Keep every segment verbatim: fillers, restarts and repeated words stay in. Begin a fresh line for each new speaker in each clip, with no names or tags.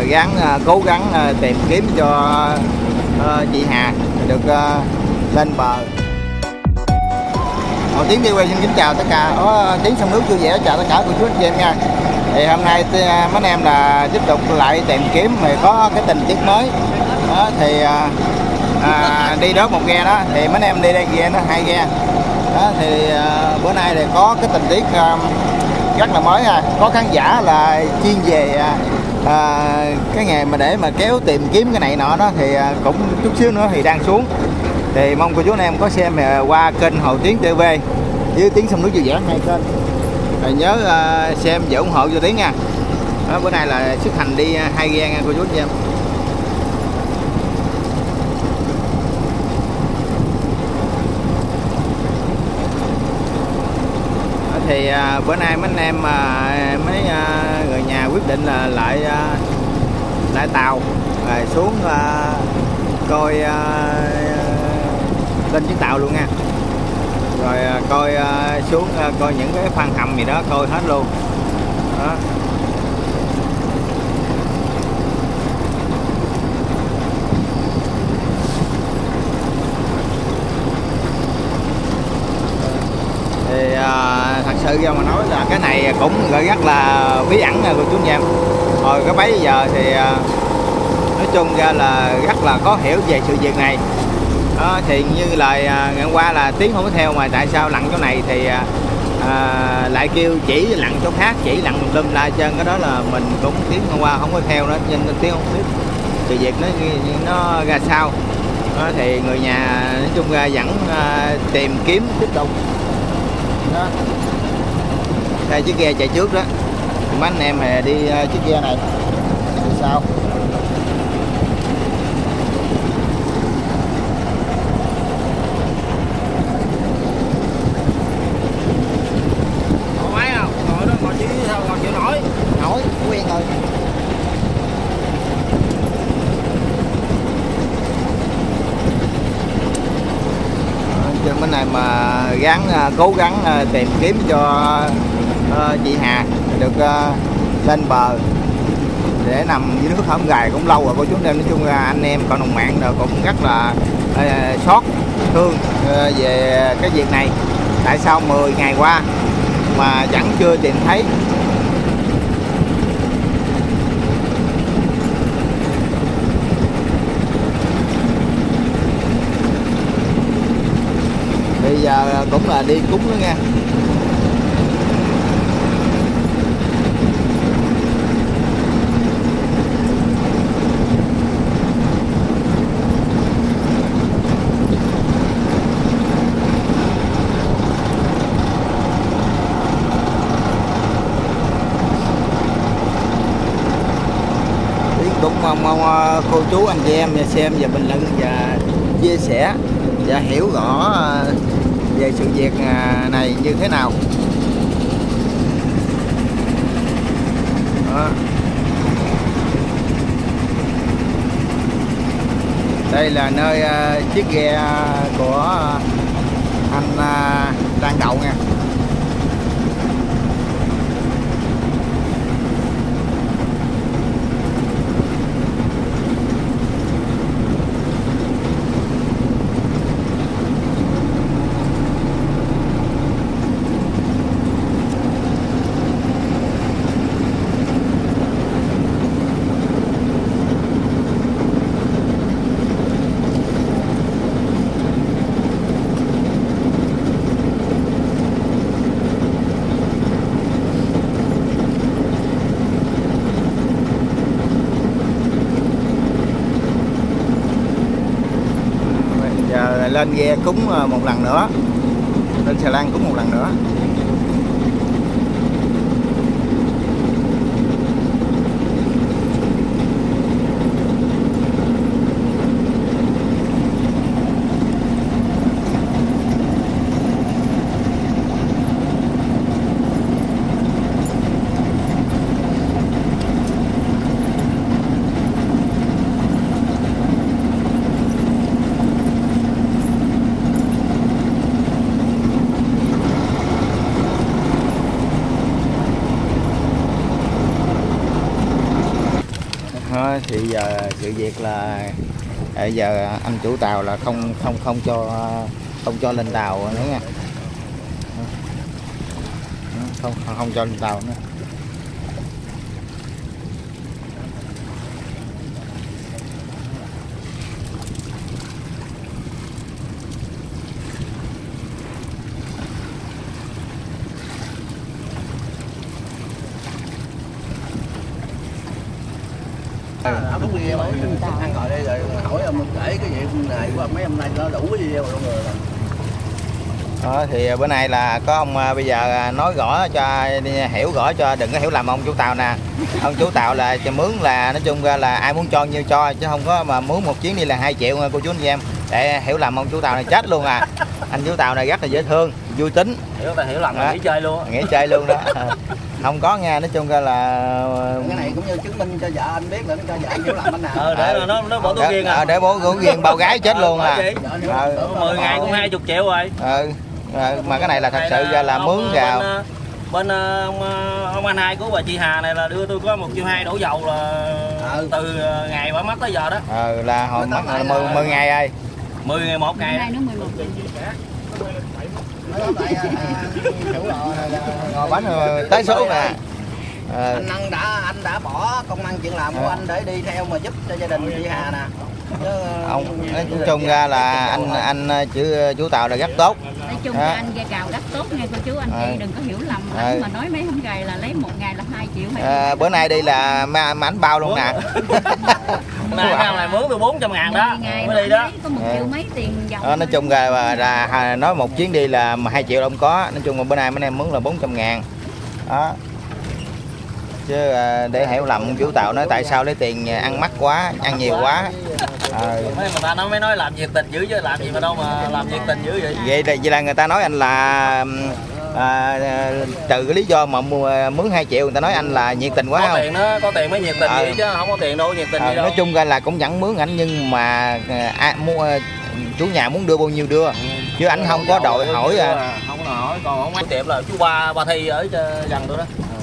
gắng uh, cố gắng uh, tìm kiếm cho uh, chị Hà được uh, lên bờ. Một tiếng đi quay xin kính chào tất cả, có tiếng sông nước vui vẻ chào tất cả cô chú anh chị em nha. Thì hôm nay mấy anh em là tiếp tục lại tìm kiếm mà có cái tình tiết mới đó, thì à, à, đi đó một ghe đó thì mấy anh em đi đây ghe nó hai ghe đó, thì à, bữa nay thì có cái tình tiết à, rất là mới ha. Có khán giả là chuyên về à, à, cái nghề mà để mà kéo tìm kiếm cái này nọ đó thì à, cũng chút xíu nữa thì đang xuống, thì mong cô chú anh em có xem qua kênh Hồ Tiến ti vi với tiếng sông nước vui vẻ hai kênh. Rồi nhớ uh, xem và ủng hộ cho Tiến nha. Đó, bữa nay là xuất hành đi uh, hai ghe nha cô chú anh chị em. Đó, thì uh, bữa nay mấy anh em uh, mấy uh, người nhà quyết định là lại uh, lại tàu rồi xuống uh, coi uh, lên chiếc tàu luôn nha, rồi coi uh, xuống uh, coi những cái khoang hầm gì đó coi hết luôn đó. Thì uh, thật sự ra mà nói là cái này cũng rất là bí ẩn nha cô chú anh em. Hồi cái bấy giờ thì uh, nói chung ra là rất là khó hiểu về sự việc này. Đó, thì như lời à, ngày hôm qua là Tiến không có theo, mà tại sao lặn chỗ này thì à, lại kêu chỉ lặn chỗ khác, chỉ lặn tùm lum la chân, cái đó là mình cũng Tiến hôm qua không có theo nữa, nên Tiến không biết sự việc nó nó ra sao. Đó, thì người nhà nói chung ra vẫn à, tìm kiếm tiếp tục đó. Đây chiếc ghe chạy trước đó, mấy anh em thì đi uh, chiếc ghe này thì sao. Nổi quen rồi. Trên bên này mà gắng cố gắng tìm kiếm cho uh, chị Hà được uh, lên bờ để nằm dưới nước hổng gài cũng lâu rồi cô chú anh em. Nói chung là anh em cộng đồng mạng rồi cũng rất là uh, xót thương uh, về cái việc này, tại sao mười ngày qua mà vẫn chưa tìm thấy. Bây giờ cũng là đi cúng nữa nha. Cũng mong, mong cô chú anh chị em xem và bình luận và chia sẻ và hiểu rõ về sự việc này như thế nào. Đó. Đây là nơi uh, chiếc ghe của anh uh, đang đậu nha. Lên ghe cúng một lần nữa, lên xà lan cúng một lần nữa. sự việc là bây giờ anh chủ tàu là không không không cho không cho lên tàu nữa nha, không không, không cho lên tàu nữa.
Ông lúc đi ăn gọi đây rồi hỏi ông kể cái chuyện này của mấy hôm nay nó đủ cái gì đâu rồi.
Đó, thì bữa nay là có ông bây giờ nói rõ cho hiểu rõ cho đừng có hiểu lầm ông chủ tàu nè. Ông chủ tàu là cho mướn là nói chung ra là ai muốn cho nhiêu cho, chứ không có mà mướn một chuyến đi là hai triệu nha cô chú anh em. Để hiểu lầm ông chủ tàu này chết luôn à. Anh chủ tàu này rất là dễ thương, vui tính.
Hiểu là hiểu lầm là nghỉ chơi luôn.
Nghỉ chơi luôn đó. Không có nghe, nói chung ra là
cái này cũng như chứng minh cho vợ anh biết là cho vợ anh hiểu lầm anh nào.
Ờ để nó nó bỏ túi riêng à.
Để bố gửi riêng bao gái chết luôn à.
mười ngày cũng hai mươi triệu rồi.
Ừ. Mà cái này là thật sự ra là mướn gào.
Bên, bên ông, ông anh hai của bà chị Hà này là đưa tôi có một triệu hai đổ dầu là ừ. từ ngày bà mất tới giờ đó.
Ờ là hồi mất là mười ngày rồi.
mười ngày một ngày.
Nay nó mười một ngày.
Ngồi bánh tới số nè.
À, anh, anh đã anh đã bỏ công ăn chuyện làm của à. anh để đi theo mà giúp cho gia đình chị Hà nè. Chứ,
ông nói chung ra là anh anh chữ chú Tàu là rất tốt.
Nói chung là anh Gia Cào rất tốt nha cô chú anh chị, à. đừng có hiểu lầm à. mà nói mấy hôm gầy là lấy một ngày là hai triệu.
À, bữa nay đi là mà, mà ảnh bao luôn nè.
Này wow. này mướn tôi bốn trăm ngàn đó. Mới đi đó.
Có một triệu mấy tiền dầu.
À, nói chung là, là, là nói một chuyến đi là hai triệu không có. Nói chung là bữa nay mấy em mướn là bốn trăm ngàn. Đó. Chứ để hiểu lầm chủ Tàu nói tại sao lấy tiền ăn mắc quá, ăn nhiều quá. À.
Mấy người ta nói mới nói làm nhiệt tình dữ chứ làm gì mà đâu mà làm nhiệt tình dữ vậy.
Vậy là, vậy là người ta nói anh là à, trừ cái lý do mà mua mướn hai triệu người ta nói anh là nhiệt tình quá.
Có
không?
tiền đó, có tiền mới nhiệt tình à. gì chứ không có tiền đâu nhiệt tình à, gì đâu.
Nói chung ra là cũng vẫn mướn ảnh nhưng mà à, mua chủ nhà muốn đưa bao nhiêu đưa. Ừ. Chứ ảnh không có đòi hỏi à.
à. Không có hỏi, còn không mấy tiệm là chú ba ba Thi ở gần tôi đó.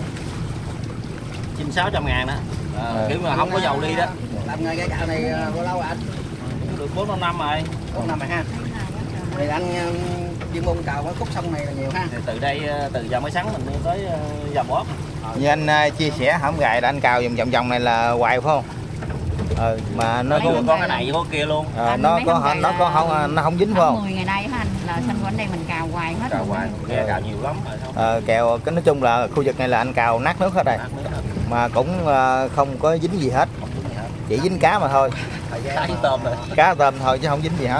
Chín sáu trăm ngàn đó. À, à. Kiểu mà không có dầu đi đó.
Làm nghề cái cạo này bao lâu rồi anh?
Được bốn năm năm rồi.
bốn năm rồi ha. Thì anh chuyên môn cào cái khúc sông này là nhiều ha.
Thì từ đây từ giờ mới sáng mình tới giờ bóp.
Như anh uh, chia sẻ hổng gài là anh cào vòng vòng vòng này là hoài phải không? Ừ, mà nó
có con cái này có kia luôn.
À, nó có nó, nó có không nó không dính phải không?
mười ngày nay hả anh là xanh quanh đây mình cào hoài hết.
Cào hoài, nghe cào nhiều lắm rồi không?
Ờ, kèo cái nói chung là khu vực này là anh cào nát nước hết rồi. Mà cũng uh, không có dính gì hết. Chỉ dính cá mà thôi.
Cá với tôm rồi.
Cá tôm thôi chứ không dính gì hết.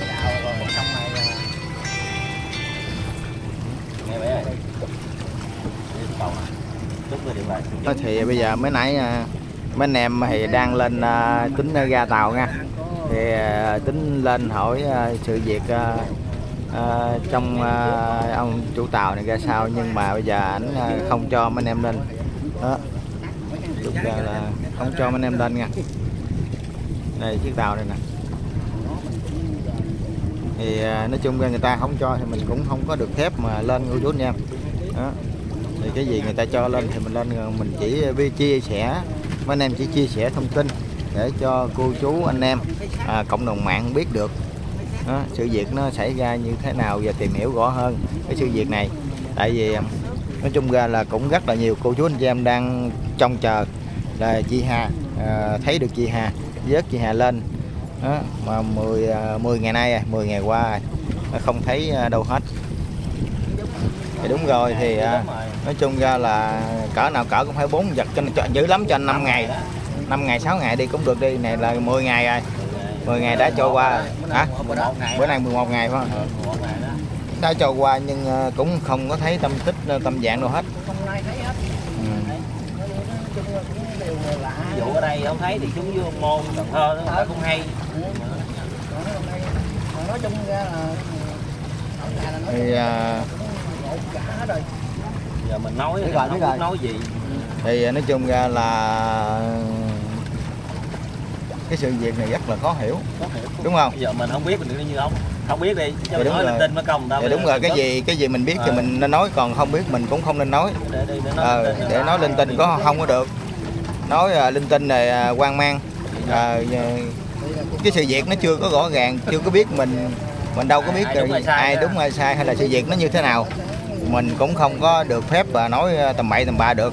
Đó thì bây giờ mới nãy mấy anh em thì đang lên uh, tính ra tàu nha, thì uh, tính lên hỏi uh, sự việc uh, uh, trong uh, ông chủ tàu này ra sao, nhưng mà bây giờ ảnh uh, không cho mấy anh em lên đó, thực ra là không cho mấy anh em lên nha. Đây chiếc tàu này nè, thì uh, nói chung ra người ta không cho thì mình cũng không có được phép mà lên cô chú anh em đó. Thì cái gì người ta cho lên thì mình lên, mình chỉ chia sẻ mấy anh em, chỉ chia sẻ thông tin để cho cô chú anh em à, cộng đồng mạng biết được đó, sự việc nó xảy ra như thế nào và tìm hiểu rõ hơn cái sự việc này. Tại vì nói chung ra là cũng rất là nhiều cô chú anh chị em đang trông chờ là chị Hà à, thấy được chị Hà, vớt chị Hà lên đó, mà mười, mười ngày nay mười ngày qua nó không thấy đâu hết. Thì đúng rồi, thì à, nói chung ra là cỡ nào cỡ cũng phải bốn vật cho, cho dữ lắm cho năm ngày năm ngày sáu ngày đi cũng được đi. Này là mười ngày rồi, mười ngày đã trôi qua hả? Bữa nay mười một ngày phải không? Đã trôi qua nhưng cũng không có thấy tâm tích tâm dạng đâu hết.
Ừ. Ví dụ ở đây không thấy thì chúng vô Môn, Cần Thơ nó cũng hay.
Nói chung ra là
thì à,
giờ mình nói thì
rồi,
không
rồi.
nói gì.
Thì nói chung ra là cái sự việc này rất là khó hiểu,
khó hiểu.
Đúng không?
Giờ mình không biết mình như không không biết đi cho mình nói linh tinh mới công đâu.
Thì đúng rồi, cái gì cái gì mình biết thì à. mình nên nói, còn không biết mình cũng không nên nói.
Để, để, để nói,
ờ, để nói linh tinh có không có được, nói uh, linh tinh này uh, hoang mang. à, cái sự việc nó chưa có rõ ràng, chưa có biết mình mình đâu có biết ai đúng, rồi, ai đúng hay sai hay là sự việc nó như thế nào, mình cũng không có được phép và nói tầm bậy tầm bạ được.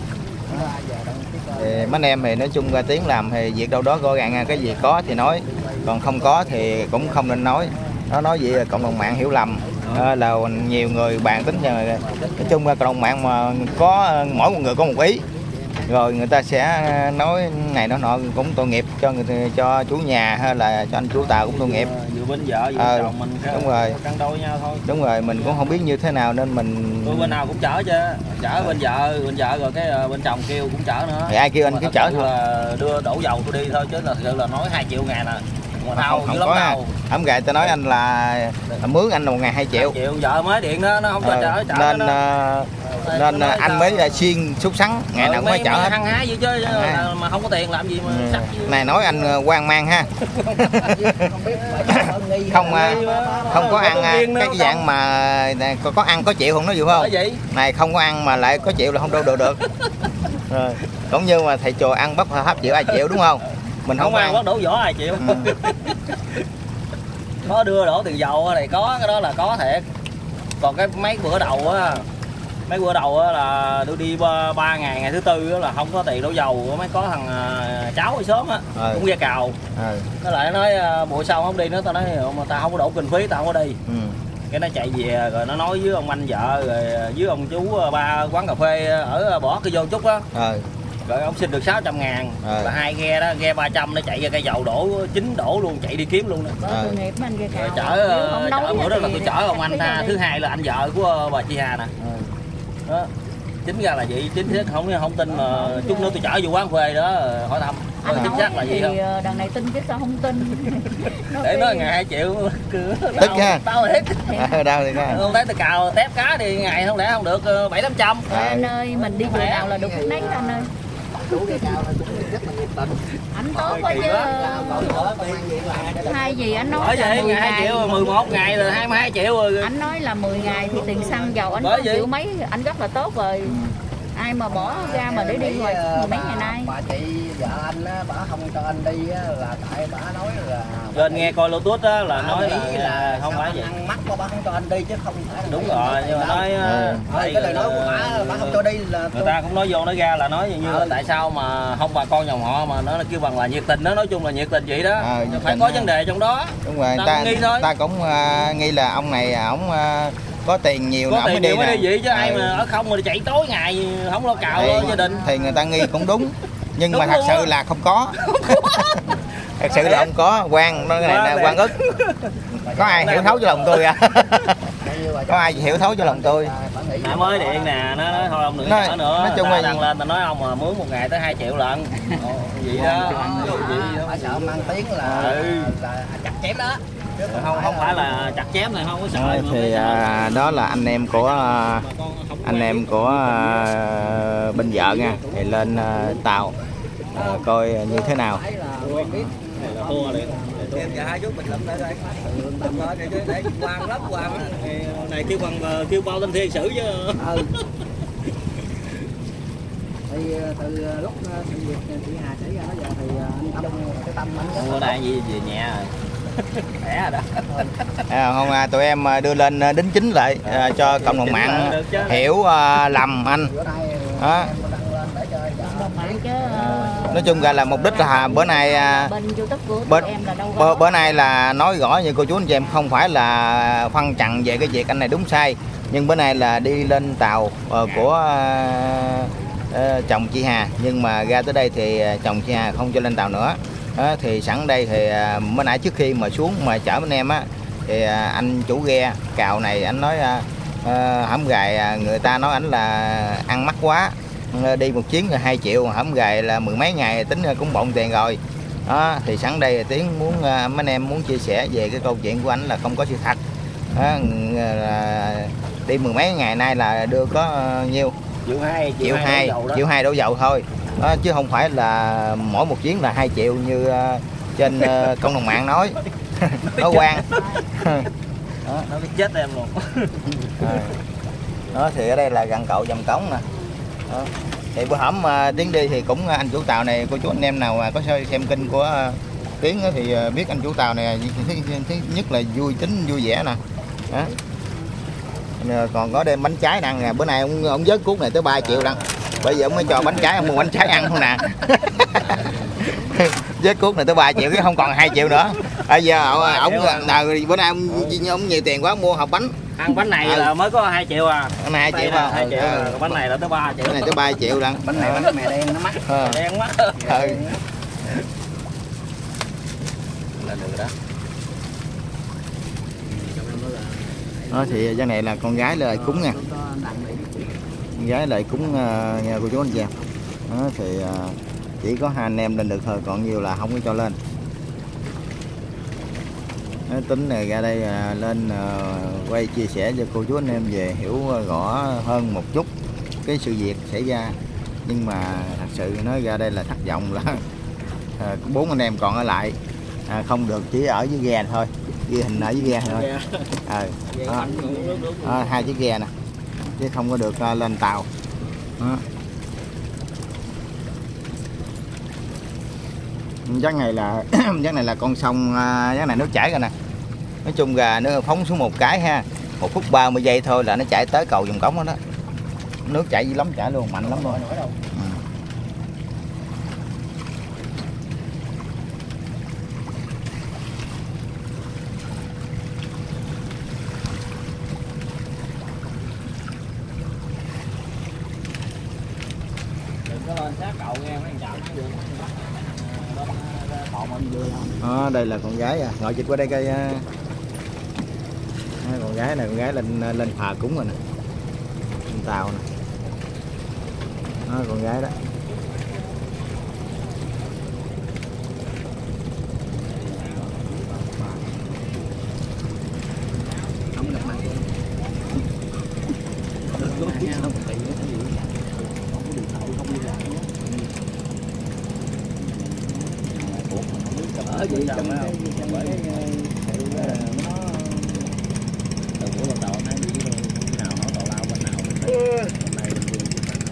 Thì mấy anh em thì nói chung ra tiếng làm thì việc đâu đó rõ ràng, cái gì có thì nói, còn không có thì cũng không nên nói. Nó nói gì cộng đồng mạng hiểu lầm, à, là nhiều người bàn tính nhờ. Nói chung ra cộng đồng mạng mà có mỗi một người có một ý, rồi người ta sẽ nói này nói nọ, cũng tội nghiệp cho người cho chủ nhà hay là cho anh chủ tàu cũng tội nghiệp.
Vừa bên vợ vừa
à,
chồng mình
đúng rồi,
cân đôi nhau thôi.
Đúng rồi, mình cũng không biết như thế nào nên mình
tôi bên nào cũng chở chứ, chở bên vợ bên vợ rồi cái bên chồng kêu cũng chở nữa.
Thì ai kêu anh cứ chở thôi,
là đưa đổ dầu tôi đi thôi, chứ là thực sự là nói hai triệu ngàn nè.
Mà không, không có ấm gài ta nói anh là mướn anh một ngày hai triệu.
Triệu vợ mới điện đó, nó không cho chở chở
nên
nó.
Nên nói anh mới là xuyên súc sắn ngày ừ, nào cũng phải chở hết.
Hăng hái vậy chứ à. Mà không có tiền làm gì mà ừ. Sắc
này nói anh hoang mang ha. Không không có ăn cái dạng mà có, có ăn có chịu không nói gì không? Này không có ăn mà lại có chịu là không đâu được được. Rồi. Cũng như mà thầy chùa ăn bắp hấp chịu ai chịu đúng không? Mình không,
không ăn bắt đổ vỏ ai chịu. Ừ. Có đưa đổ tiền dầu này có, cái đó là có thiệt. Còn cái mấy bữa đầu á, mấy bữa đầu á là tôi đi ba ngày, ngày thứ tư á là không có tiền đổ dầu, mới có thằng cháu đi sớm á, ừ. Cũng ra cào. Ừ. Nó lại nói buổi sau không đi nữa, tao nói mà tao không có đổ kinh phí tao không có đi. Ừ. Cái nó chạy về rồi nó nói với ông anh vợ rồi với ông chú ba quán cà phê ở bỏ cái vô chút á. Ừ. Rồi ông xin được sáu trăm ngàn, ừ. Là hai ghe đó, ghe ba trăm nó chạy ra cây dầu đổ chín đổ luôn, chạy đi kiếm luôn đó.
Ừ. Nghiệp anh
rồi chở, chở bữa đó là tôi chở ông anh ta, thứ hai là anh vợ của bà chị Hà nè. Ừ. Đó. Chính ra là vậy, chính xác không không tin mà chút nữa tôi chở vô quán phê đó hỏi thăm
anh
chính xác là gì không?
Đằng này tin chứ sao không tin.
Để nói ngày hai triệu
tức ha.
Tao thiệt.
À, đau thì
không thấy tôi cào tép cá thì ngày không lẽ không được bảy tám trăm.
Anh ơi mình đi chùa nào là được cái đấy anh ơi. Anh tốt quá chứ. Hai gì anh nói là mười
ngày hai triệu, mười một ngày là hai mươi hai triệu rồi.
Anh nói là mười ngày thì tiền xăng dầu anh có triệu mấy, anh rất là tốt rồi. Ai mà bỏ ra mà để đi ngoài mấy ngày nay.
Bà chị vợ anh á, bà không cho anh đi á là tại bà nói là
lên nghe coi Lotus á là nói
ý là, là không phải vậy. Ăn mắc quá bà không cho anh đi chứ không phải là
đúng rồi, nhưng mà nói
ừ. Cái lời nói của bà bà không cho đi là
người ta cũng nói vô nói ra là nói như là tại sao mà không bà con dòng họ mà nó kêu bằng là nhiệt tình đó, nói chung là nhiệt tình vậy đó. À, phải có vấn đề trong đó.
Đúng rồi, ta,
ta, nghi thôi.
Ta cũng uh, nghi là ông này ổng uh, có tiền nhiều
có tiền
mới
nhiều
đi
mới đi vậy chứ ừ. Ai mà ở không mà chạy tối ngày không lo cào lo gia đình
thì người ta nghi cũng đúng, nhưng
đúng
mà thật sự
đó.
Là không có. Thật sự là không có. Quan nói này là Quan ức. Có ai hiểu thấu cho lòng tôi à? Có ai hiểu thấu cho lòng tôi?
Mẹ mới điện nè, nó nói thôi ông đừng nói, nữa nói chung là đăng lên ta nói ông mà mướn một ngày tới hai triệu lận. Vậy đó.
Bà sợ mang tiếng là, ừ. là chặt chém đó.
Không không phải là chặt chém này, không có sợ.
Đó, thì à, đó là anh em của à, anh em của à, bên vợ nha, thì lên à, tàu à, coi như thế nào.
Em cả hai chút mình lắm tới đây. Tầm thôi để để quan lắm quan này kêu bằng kêu bao tên thiên sử chứ. Ừ.
Thì từ lúc sự việc chị Hà xảy ra đó giờ thì anh Tâm cái Tâm anh
bữa nay gì về nhà rồi. Khỏe rồi đó.
À, không à, tụi em đưa lên đính chính lại à, cho cộng đồng mạng hiểu à, lầm anh. Đó. Nói chung ra là mục đích là bữa nay bữa, bữa, bữa nay là nói rõ như cô chú anh chị em, không phải là phân trần về cái việc anh này đúng sai, nhưng bữa nay là đi lên tàu uh, của uh, uh, chồng chị Hà, nhưng mà ra tới đây thì chồng chị Hà không cho lên tàu nữa. Đó, thì sẵn đây thì uh, mới nãy trước khi mà xuống mà chở bên em á thì uh, anh chủ ghe cào này anh nói uh, uh, hổng gài uh, người ta nói ảnh là ăn mắc quá, đi một chuyến là hai triệu, hổng gài là mười mấy ngày tính cũng bộn tiền rồi. Đó, thì sẵn đây Tiến muốn uh, mấy anh em muốn chia sẻ về cái câu chuyện của anh là không có sự thật. Đó, là đi mười mấy ngày nay là đưa có uh, nhiêu
triệu hai
triệu hai triệu hai đổ dầu thôi. Đó, chứ không phải là mỗi một chuyến là hai triệu như uh, trên uh, cộng đồng mạng nói. Nó quan.
Đó, nó chết em luôn.
Đó, thì ở đây là gần cậu Dầm Cống nè. Đó. Thì bữa hổm uh, Tiến đi thì cũng anh chủ tàu này, cô chú anh em nào có xem kênh của uh, Tiến thì uh, biết anh chủ tàu này thứ nhất là vui tính vui vẻ nè. Đó. Còn có đem bánh trái nè, nè bữa nay ông ông vớt cuốc này tới ba triệu đặng. Bây giờ ông mới cho bánh trái, ông mua bánh trái ăn không nè. Vớt cuốc này tới ba triệu chứ không còn hai triệu nữa. Bây giờ ông bữa nay ông, ông nhiều tiền quá mua hộp bánh.
Ăn bánh này ừ. là mới có hai triệu à.
Bánh này hai triệu à.
hai triệu ừ. à. Bánh này là tới ba triệu.
Bánh này tới ba triệu đặng.
Bánh này bánh mè đen nó mắc.
À.
Đen quá.
Ừ.
Là được đó.
Đó thì cái này là con gái lời cúng nha. Con gái lời cúng uh, nha cô chú anh chị. Đó thì uh, chỉ có hai anh em lên được thôi, còn nhiều là không có cho lên. Đó, tính này ra đây uh, lên uh, quay chia sẻ cho cô chú anh em về hiểu rõ hơn một chút cái sự việc xảy ra. Nhưng mà thật sự nói ra đây là thất vọng là bốn uh, anh em còn ở lại à, không được, chỉ ở dưới ghe thôi, ghi hình ở dưới ghe thôi. Ờ, đó. Đó, hai chiếc ghe nè, chứ không có được uh, lên tàu. Đó. Giấc này là giấc này là con sông, giấc này nước chảy rồi nè. Nói chung gà nó phóng xuống một cái ha, một phút ba mươi giây thôi là nó chạy tới cầu Vòng Cống đó đó. Nước chảy dữ lắm, chảy luôn, mạnh lắm luôn. Ừ. Đó, đây là con gái à, ngồi chịch qua đây coi. À, con gái này, con gái lên lên phà cúng rồi nè, lên tàu nè. Đó, con gái đó.
Ở dưới trong đó bởi từ của con tàu này đi nào nó tàu lao bên nào bên này bên kia.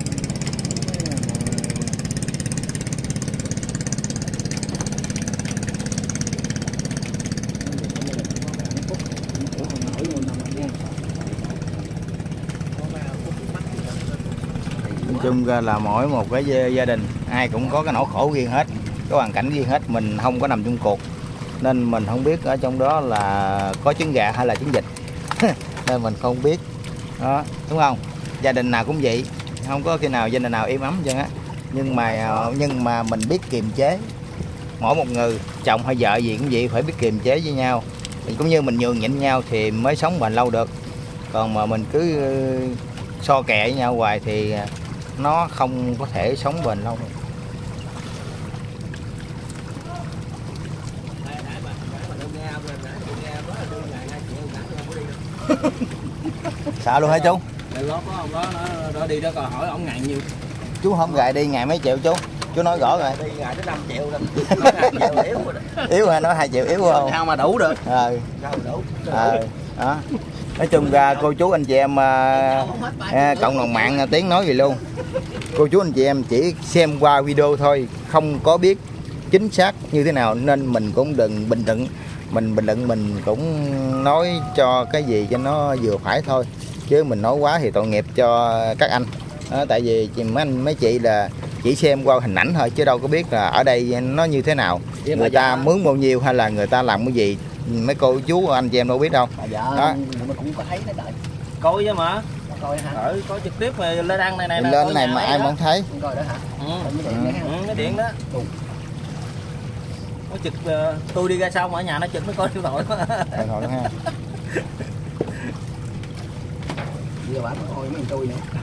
Nói chung ra là mỗi một cái gia đình ai cũng có cái nỗi khổ riêng hết, có hoàn cảnh riêng hết, mình không có nằm chung cuộc nên mình không biết ở trong đó là có trứng gà hay là trứng vịt. Nên mình không biết đó, đúng không? Gia đình nào cũng vậy, không có khi nào gia đình nào êm ấm chứ á. Nhưng mà nhưng mà mình biết kiềm chế, mỗi một người chồng hay vợ gì cũng vậy, phải biết kiềm chế với nhau, cũng như mình nhường nhịn nhau thì mới sống bền lâu được. Còn mà mình cứ so kè với nhau hoài thì nó không có thể sống bền lâu được. Sợ luôn hả chú?
Đó có ông đó nó đi đó còn hỏi ông ngày nhiêu.
Chú không gài đi ngày mấy triệu chú? Chú nói rõ rồi.
Đi ngày tới năm triệu lên. Nói hai triệu yếu rồi đó.
Yếu hả? Nói hai triệu yếu không?
Sao mà đủ được.
Ờ.
Sao mà đủ.
Ờ. Đó. Nói chung ra cô chú anh chị em à, cộng đồng mạng Tiến nói gì luôn. Cô chú anh chị em chỉ xem qua video thôi, không có biết chính xác như thế nào nên mình cũng đừng bình luận. Mình bình luận mình cũng nói cho cái gì cho nó vừa phải thôi, chứ mình nói quá thì tội nghiệp cho các anh. Đó, tại vì mấy anh mấy chị là chỉ xem qua hình ảnh thôi chứ đâu có biết là ở đây nó như thế nào,
chứ
người ta mướn bao nhiêu hay là người ta làm cái gì, mấy cô chú anh chị em đâu biết đâu.
Dạ,
đó
mà cũng có thấy đấy đợi.
Coi chứ mà.
Coi hả?
Ở có trực tiếp mà lên đăng này này.
Lên này mà ai mà không thấy.
Coi đó hả?
Ừ.
Cái điện đấy.
Ừ, cái điện đó.
Ừ.
Nó trực uh, tôi đi ra xong ở nhà nó trực nó coi điện thoại.
Điện thoại ha.
Giờ bạn coi mấy tôi nữa.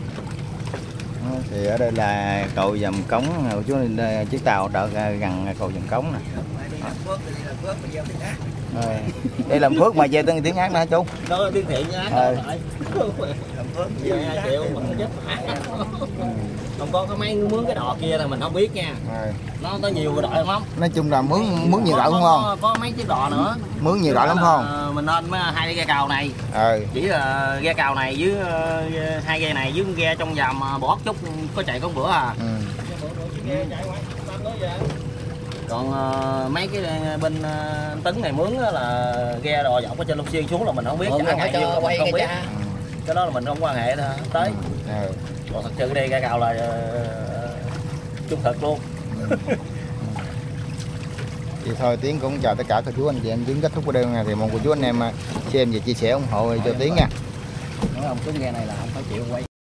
Thì ở đây là cầu Vòng Cống, chú chiếc tàu đợi gần cầu Vòng Cống nè.
Phước thì là Phước mà gieo tiếng ác.
Rồi. Đây làm phước mà gieo tiếng tiếng ác nữa hả chú?
Đó là tiếng thiện ác
Ờ.
lại. Làm phước gieo hai triệu mà nó chết. Không có cái mấy mướn cái đò kia là mình không biết nha.
Rồi.
Nó có nhiều đội lắm.
Nói chung là mướn mướn nhiều đội đúng không?
Có, có mấy chiếc đò nữa.
Mướn nhiều đội lắm không?
Mình nên hai ghe cào này.
Ừ.
Chỉ là ghe cào này với uh, hai ghe này với ghe trong dầm uh, bỏ chút có chạy có bữa à.
Ừ.
Còn uh, mấy cái bên uh, Tấn này mướn là ghe đò dọc ở trên Long Xuyên xuống là mình không biết.
Không phải cho quay
không
cái
biết.
cha.
Cái đó là mình không quan hệ thôi tới.
Ừ.
Còn thật sự đây ghe cào là uh, trung thực luôn.
Thì thôi Tiến cũng chào tất cả cô chú anh chị em. Tiến kết thúc video này thì mong cô chú anh em xem và chia sẻ ủng hộ cho Tiến nha.
Nói không, cái ghe này là không phải chịu quay.